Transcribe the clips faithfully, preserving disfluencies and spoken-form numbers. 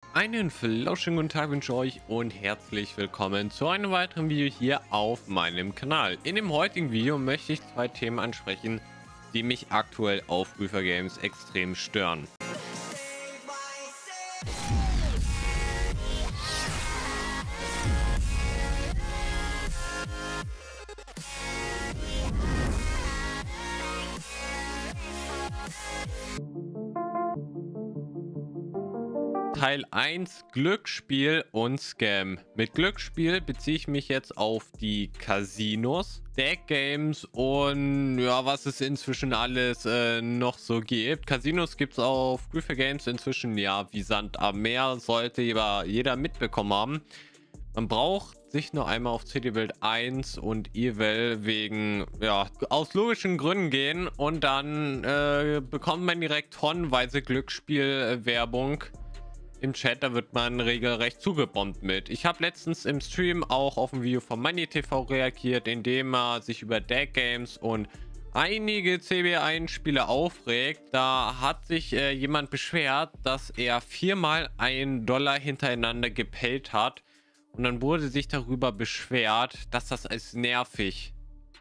Einen flauschenden guten Tag wünsche ich euch und herzlich willkommen zu einem weiteren Video hier auf meinem Kanal. In dem heutigen Video möchte ich zwei Themen ansprechen, die mich aktuell auf Reefer Games extrem stören. Teil eins: Glücksspiel und Scam. Mit Glücksspiel beziehe ich mich jetzt auf die Casinos, Deck Games und ja, was es inzwischen alles äh, noch so gibt. Casinos gibt es auf Reefer Games inzwischen ja wie Sand am Meer, sollte jeder mitbekommen haben. Man braucht sich nur einmal auf C D Build eins und Evil wegen, ja, aus logischen Gründen gehen und dann äh, bekommt man direkt tonnenweise Glücksspielwerbung im Chat. Da wird man regelrecht zugebombt mit. Ich habe letztens im Stream auch auf ein Video von MoneyTV reagiert, indem er sich über Deck Games und einige C B eins Spiele aufregt. Da hat sich äh, jemand beschwert, dass er viermal einen Dollar hintereinander gepellt hat. Und dann wurde sich darüber beschwert, dass das als nervig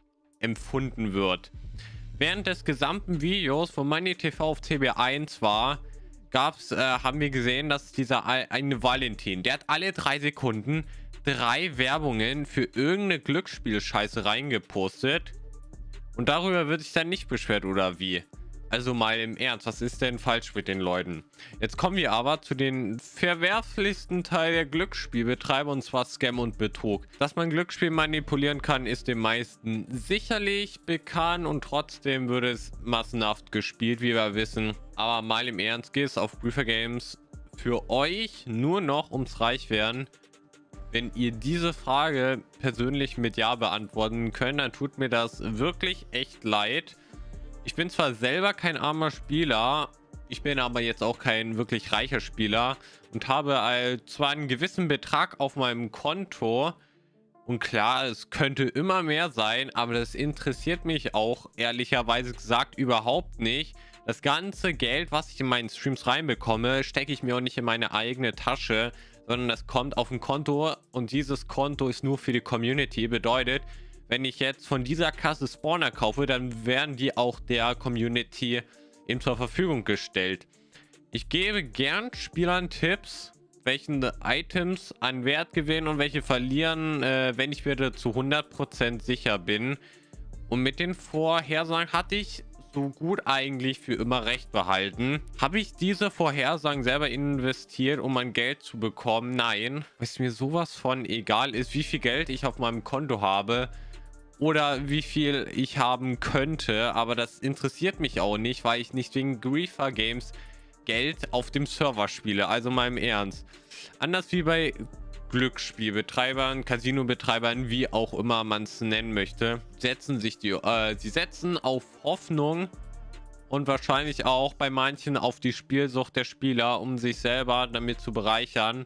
empfunden wird. Während des gesamten Videos von MoneyTV auf C B eins war, gab's, äh, haben wir gesehen, dass dieser eine Valentin, der hat alle drei Sekunden drei Werbungen für irgendeine Glücksspielscheiße reingepostet. Und darüber wird sich dann nicht beschwert, oder wie? Also mal im Ernst, was ist denn falsch mit den Leuten? Jetzt kommen wir aber zu den verwerflichsten Teil der Glücksspielbetreiber, und zwar Scam und Betrug. Dass man Glücksspiel manipulieren kann, ist den meisten sicherlich bekannt und trotzdem wird es massenhaft gespielt, wie wir wissen. Aber mal im Ernst, geht es auf Reefer Games für euch nur noch ums Reichwerden. Wenn ihr diese Frage persönlich mit Ja beantworten könnt, dann tut mir das wirklich echt leid. Ich bin zwar selber kein armer Spieler, ich bin aber jetzt auch kein wirklich reicher Spieler und habe äh, zwar einen gewissen Betrag auf meinem Konto und klar, es könnte immer mehr sein, aber das interessiert mich auch ehrlicherweise gesagt überhaupt nicht. Das ganze Geld, was ich in meinen Streams reinbekomme, stecke ich mir auch nicht in meine eigene Tasche, sondern das kommt auf ein Konto und dieses Konto ist nur für die Community. Bedeutet, wenn ich jetzt von dieser Kasse Spawner kaufe, dann werden die auch der Community eben zur Verfügung gestellt. Ich gebe gern Spielern Tipps, welchen Items an Wert gewinnen und welche verlieren, äh, wenn ich wieder zu hundert Prozent sicher bin. Und mit den Vorhersagen hatte ich so gut eigentlich für immer recht behalten. Habe ich diese Vorhersagen selber investiert, um mein Geld zu bekommen? Nein. Was mir sowas von egal ist, wie viel Geld ich auf meinem Konto habe oder wie viel ich haben könnte, aber das interessiert mich auch nicht, weil ich nicht wegen Reefer Games Geld auf dem Server spiele. Also mal im Ernst. Anders wie bei Glücksspielbetreibern, Casino-Betreibern, wie auch immer man es nennen möchte, setzen sich die, äh, sie setzen auf Hoffnung und wahrscheinlich auch bei manchen auf die Spielsucht der Spieler, um sich selber damit zu bereichern.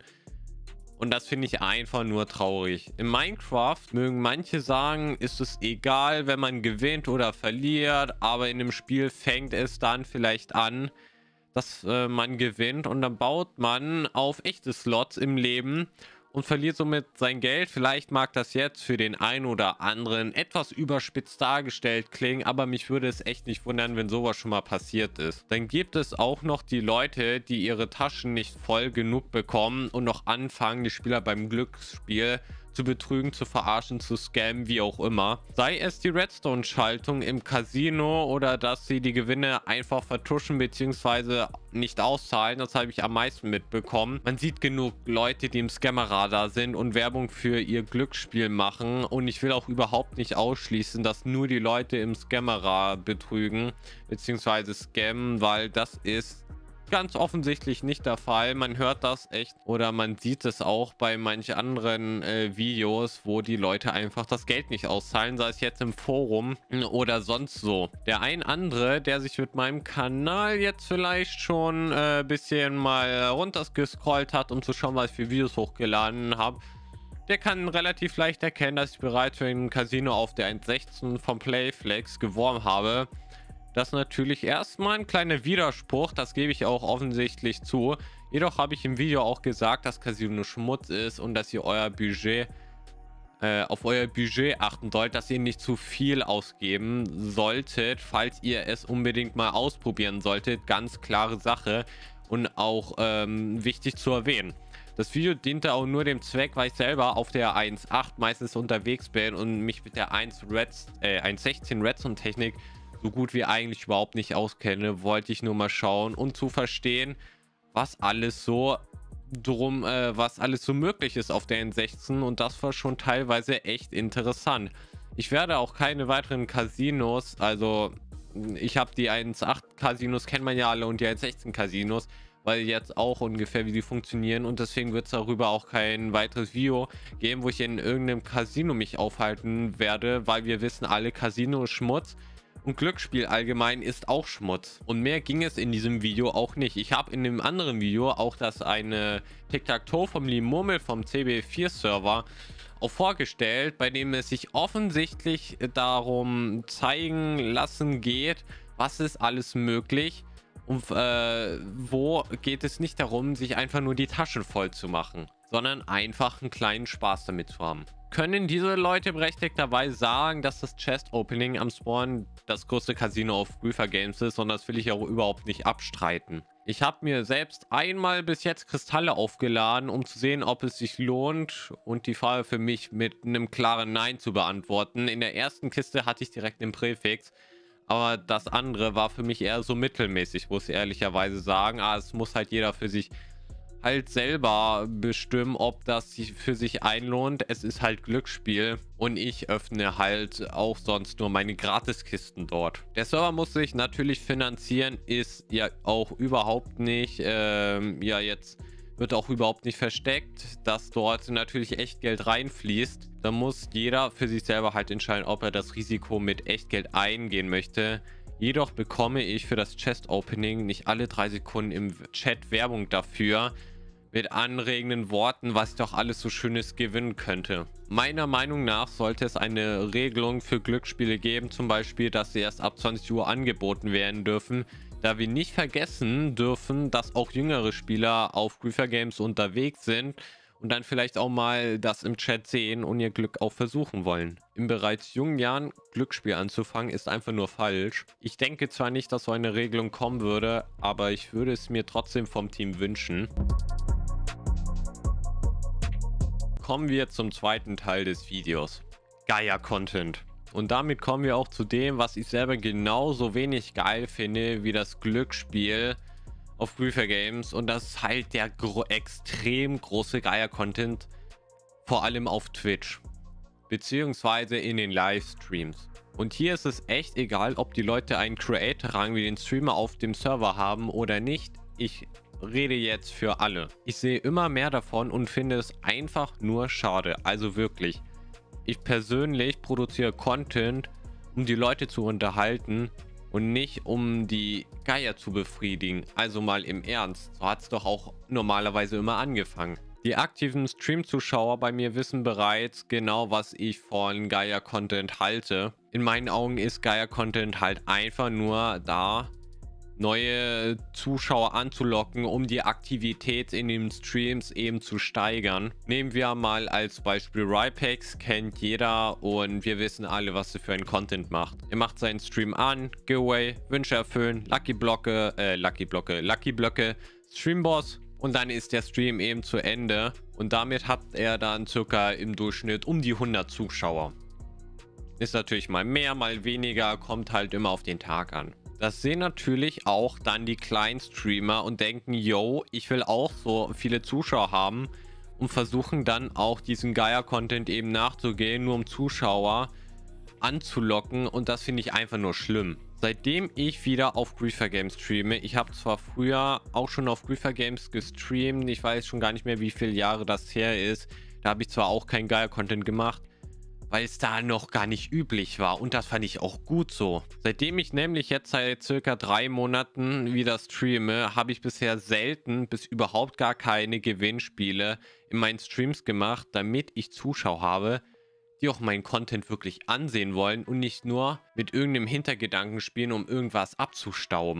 Und das finde ich einfach nur traurig. In Minecraft mögen manche sagen, ist es egal, wenn man gewinnt oder verliert, aber in dem Spiel fängt es dann vielleicht an, dass äh, man gewinnt und dann baut man auf echte Slots im Leben und verliert somit sein Geld. Vielleicht mag das jetzt für den einen oder anderen etwas überspitzt dargestellt klingen, aber mich würde es echt nicht wundern, wenn sowas schon mal passiert ist. Dann gibt es auch noch die Leute, die ihre Taschen nicht voll genug bekommen und noch anfangen, die Spieler beim Glücksspiel zu betrügen, zu verarschen, zu scammen, wie auch immer. Sei es die Redstone-Schaltung im Casino oder dass sie die Gewinne einfach vertuschen bzw. nicht auszahlen. Das habe ich am meisten mitbekommen. Man sieht genug Leute, die im Scammer-Radar sind und Werbung für ihr Glücksspiel machen. Und ich will auch überhaupt nicht ausschließen, dass nur die Leute im Scammer betrügen bzw. scammen, weil das ist ganz offensichtlich nicht der Fall. Man hört das echt oder man sieht es auch bei manchen anderen äh, Videos, wo die Leute einfach das Geld nicht auszahlen, sei es jetzt im Forum oder sonst so. Der ein andere, der sich mit meinem Kanal jetzt vielleicht schon ein äh, bisschen mal runtergescrollt hat, um zu schauen, was ich für Videos hochgeladen habe, der kann relativ leicht erkennen, dass ich bereits für ein Casino auf der eins sechzehn vom Playflex geworben habe. Das ist natürlich erstmal ein kleiner Widerspruch, das gebe ich auch offensichtlich zu. Jedoch habe ich im Video auch gesagt, dass Casino Schmutz ist und dass ihr euer Budget äh, auf euer Budget achten sollt, dass ihr nicht zu viel ausgeben solltet, falls ihr es unbedingt mal ausprobieren solltet. Ganz klare Sache und auch ähm, wichtig zu erwähnen. Das Video diente auch nur dem Zweck, weil ich selber auf der eins Punkt acht meistens unterwegs bin und mich mit der eins Punkt sechzehn Redstone Technik so gut wie eigentlich überhaupt nicht auskenne. Wollte ich nur mal schauen und zu verstehen, was alles so drum, äh, was alles so möglich ist auf der N sechzehn, und das war schon teilweise echt interessant. Ich werde auch keine weiteren Casinos, also ich habe die eins Punkt acht Casinos, kennt man ja alle, und die eins Punkt sechzehn Casinos, weil jetzt auch ungefähr wie sie funktionieren, und deswegen wird es darüber auch kein weiteres Video geben, wo ich in irgendeinem Casino mich aufhalten werde, weil wir wissen alle, Casino ist Schmutz. Und Glücksspiel allgemein ist auch Schmutz. Und mehr ging es in diesem Video auch nicht. Ich habe in dem anderen Video auch das eine Tic-Tac-Toe vom Limurmel vom C B vier Server auch vorgestellt, bei dem es sich offensichtlich darum zeigen lassen geht, was ist alles möglich. Und äh, wo geht es nicht darum, sich einfach nur die Taschen voll zu machen, sondern einfach einen kleinen Spaß damit zu haben. Können diese Leute berechtigterweise sagen, dass das Chest Opening am Spawn das größte Casino auf Reefer Games ist, und das will ich auch überhaupt nicht abstreiten. Ich habe mir selbst einmal bis jetzt Kristalle aufgeladen, um zu sehen, ob es sich lohnt, und die Frage für mich mit einem klaren Nein zu beantworten. In der ersten Kiste hatte ich direkt den Präfix, aber das andere war für mich eher so mittelmäßig, muss ich ehrlicherweise sagen. Ah, es muss halt jeder für sich halt selber bestimmen, ob das sich für sich einlohnt. Es ist halt Glücksspiel und ich öffne halt auch sonst nur meine Gratiskisten dort. Der Server muss sich natürlich finanzieren, ist ja auch überhaupt nicht, ähm, ja jetzt wird auch überhaupt nicht versteckt, dass dort natürlich Echtgeld reinfließt. Da muss jeder für sich selber halt entscheiden, ob er das Risiko mit Echtgeld eingehen möchte. Jedoch bekomme ich für das Chest Opening nicht alle drei Sekunden im Chat Werbung dafür mit anregenden Worten, was ich doch alles so Schönes gewinnen könnte. Meiner Meinung nach sollte es eine Regelung für Glücksspiele geben, zum Beispiel, dass sie erst ab zwanzig Uhr angeboten werden dürfen, da wir nicht vergessen dürfen, dass auch jüngere Spieler auf Reefer Games unterwegs sind und dann vielleicht auch mal das im Chat sehen und ihr Glück auch versuchen wollen. In bereits jungen Jahren Glücksspiel anzufangen ist einfach nur falsch. Ich denke zwar nicht, dass so eine Regelung kommen würde, aber ich würde es mir trotzdem vom Team wünschen. Kommen wir zum zweiten Teil des Videos. Gaia-Content. Und damit kommen wir auch zu dem, was ich selber genauso wenig geil finde wie das Glücksspiel auf Reefer Games. Und das ist halt der gro extrem große Gaia-Content, vor allem auf Twitch, beziehungsweise in den Livestreams. Und hier ist es echt egal, ob die Leute einen Creator-Rang wie den Streamer auf dem Server haben oder nicht. Ich rede jetzt für alle. Ich sehe immer mehr davon und finde es einfach nur schade. Also wirklich. Ich persönlich produziere Content, um die Leute zu unterhalten und nicht um die Geier zu befriedigen. Also mal im Ernst. So hat es doch auch normalerweise immer angefangen. Die aktiven Stream-Zuschauer bei mir wissen bereits genau, was ich von Gaia-Content halte. In meinen Augen ist Gaia-Content halt einfach nur da, neue Zuschauer anzulocken, um die Aktivität in den Streams eben zu steigern. Nehmen wir mal als Beispiel Rypex, kennt jeder und wir wissen alle, was er für einen Content macht. Er macht seinen Stream an, Giveaway, Wünsche erfüllen, Lucky Blocke, äh, Lucky Blocke, Lucky Blöcke, Streamboss, und dann ist der Stream eben zu Ende und damit hat er dann circa im Durchschnitt um die hundert Zuschauer. Ist natürlich mal mehr, mal weniger, kommt halt immer auf den Tag an. Das sehen natürlich auch dann die kleinen Streamer und denken, yo, ich will auch so viele Zuschauer haben, und versuchen dann auch diesen Gaia-Content eben nachzugehen, nur um Zuschauer anzulocken, und das finde ich einfach nur schlimm. Seitdem ich wieder auf Reefer Games streame, ich habe zwar früher auch schon auf Reefer Games gestreamt, ich weiß schon gar nicht mehr, wie viele Jahre das her ist, da habe ich zwar auch kein Gaia-Content gemacht, weil es da noch gar nicht üblich war, und das fand ich auch gut so. Seitdem ich nämlich jetzt seit circa drei Monaten wieder streame, habe ich bisher selten bis überhaupt gar keine Gewinnspiele in meinen Streams gemacht, damit ich Zuschauer habe, die auch meinen Content wirklich ansehen wollen und nicht nur mit irgendeinem Hintergedanken spielen, um irgendwas abzustauben.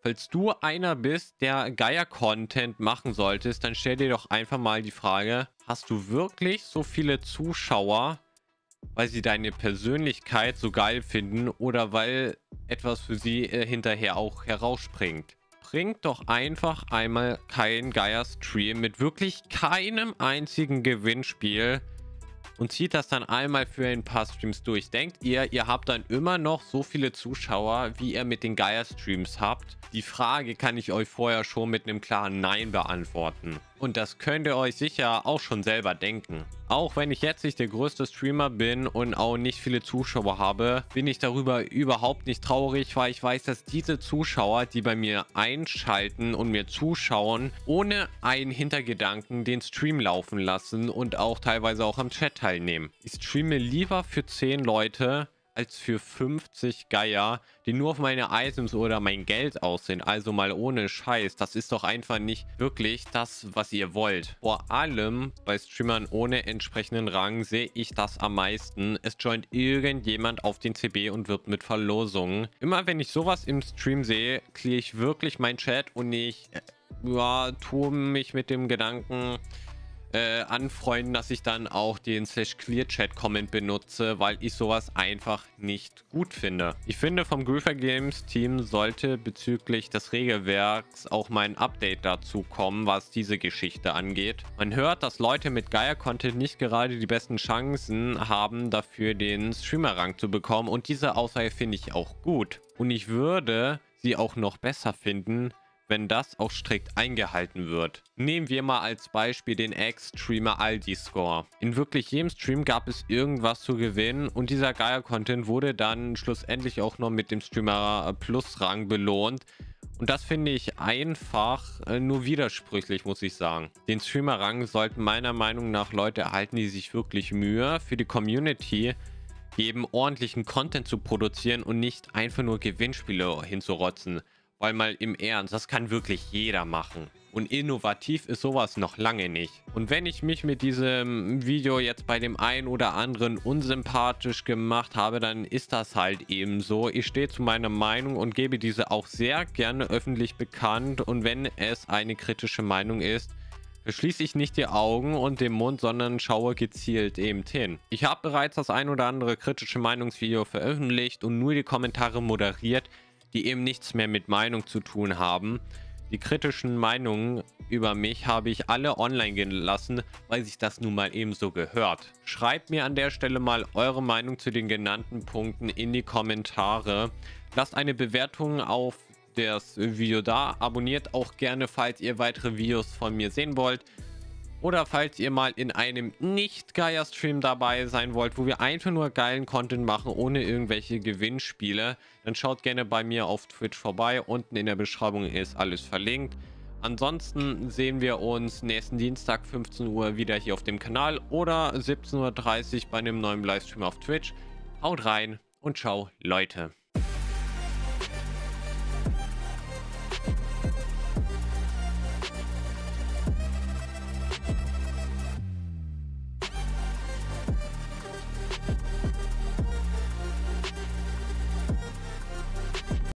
Falls du einer bist, der Geier-Content machen solltest, dann stell dir doch einfach mal die Frage, hast du wirklich so viele Zuschauer, weil sie deine Persönlichkeit so geil finden oder weil etwas für sie äh, hinterher auch herausspringt? Bringt doch einfach einmal keinen Geier-Stream mit wirklich keinem einzigen Gewinnspiel und zieht das dann einmal für ein paar Streams durch. Denkt ihr, ihr habt dann immer noch so viele Zuschauer, wie ihr mit den Geier-Streams habt? Die Frage kann ich euch vorher schon mit einem klaren Nein beantworten. Und das könnt ihr euch sicher auch schon selber denken. Auch wenn ich jetzt nicht der größte Streamer bin und auch nicht viele Zuschauer habe, bin ich darüber überhaupt nicht traurig, weil ich weiß, dass diese Zuschauer, die bei mir einschalten und mir zuschauen, ohne einen Hintergedanken den Stream laufen lassen und auch teilweise auch am Chat teilnehmen. Ich streame lieber für zehn Leute als für fünfzig Geier, die nur auf meine Items oder mein Geld aus sind. Also mal ohne Scheiß. Das ist doch einfach nicht wirklich das, was ihr wollt. Vor allem bei Streamern ohne entsprechenden Rang sehe ich das am meisten. Es joint irgendjemand auf den C B und wird mit Verlosungen. Immer wenn ich sowas im Stream sehe, clear ich wirklich mein Chat und ich äh, ja, tue mich mit dem Gedanken Äh, anfreunden, dass ich dann auch den slash clear chat comment benutze, weil ich sowas einfach nicht gut finde. Ich finde, vom Groover Games Team sollte bezüglich des Regelwerks auch mal ein Update dazu kommen, was diese Geschichte angeht. Man hört, dass Leute mit Geier-Content nicht gerade die besten Chancen haben, dafür den Streamer-Rang zu bekommen, und diese Aussage finde ich auch gut. Und ich würde sie auch noch besser finden, wenn das auch strikt eingehalten wird. Nehmen wir mal als Beispiel den Ex-Streamer Aldi-Score. In wirklich jedem Stream gab es irgendwas zu gewinnen und dieser Geier-Content wurde dann schlussendlich auch noch mit dem Streamer-Plus-Rang belohnt. Und das finde ich einfach äh, nur widersprüchlich, muss ich sagen. Den Streamer-Rang sollten meiner Meinung nach Leute erhalten, die sich wirklich Mühe für die Community geben, ordentlichen Content zu produzieren und nicht einfach nur Gewinnspiele hinzurotzen. Weil mal im Ernst, das kann wirklich jeder machen. Und innovativ ist sowas noch lange nicht. Und wenn ich mich mit diesem Video jetzt bei dem einen oder anderen unsympathisch gemacht habe, dann ist das halt eben so. Ich stehe zu meiner Meinung und gebe diese auch sehr gerne öffentlich bekannt. Und wenn es eine kritische Meinung ist, verschließe ich nicht die Augen und den Mund, sondern schaue gezielt eben hin. Ich habe bereits das ein oder andere kritische Meinungsvideo veröffentlicht und nur die Kommentare moderiert, die eben nichts mehr mit Meinung zu tun haben. Die kritischen Meinungen über mich habe ich alle online gelassen, weil sich das nun mal eben so gehört. Schreibt mir an der Stelle mal eure Meinung zu den genannten Punkten in die Kommentare. Lasst eine Bewertung auf das Video da. Abonniert auch gerne, falls ihr weitere Videos von mir sehen wollt. Oder falls ihr mal in einem Nicht-Geier-Stream dabei sein wollt, wo wir einfach nur geilen Content machen, ohne irgendwelche Gewinnspiele, dann schaut gerne bei mir auf Twitch vorbei. Unten in der Beschreibung ist alles verlinkt. Ansonsten sehen wir uns nächsten Dienstag fünfzehn Uhr wieder hier auf dem Kanal oder siebzehn Uhr dreißig bei einem neuen Livestream auf Twitch. Haut rein und ciao, Leute.